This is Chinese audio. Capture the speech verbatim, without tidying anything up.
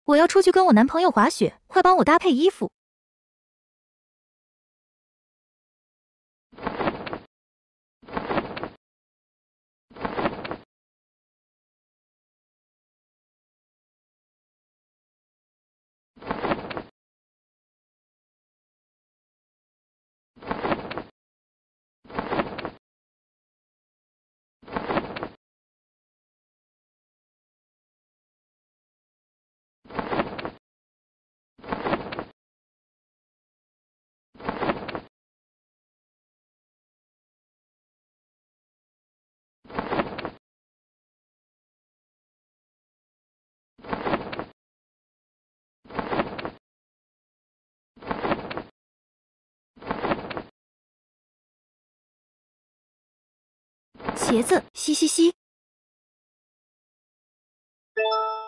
我要出去跟我男朋友滑雪，快帮我搭配衣服。鞋子，嘻嘻嘻。